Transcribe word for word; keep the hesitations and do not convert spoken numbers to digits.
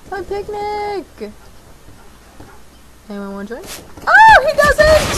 My picnic! Anyone want to join? Oh, he doesn't!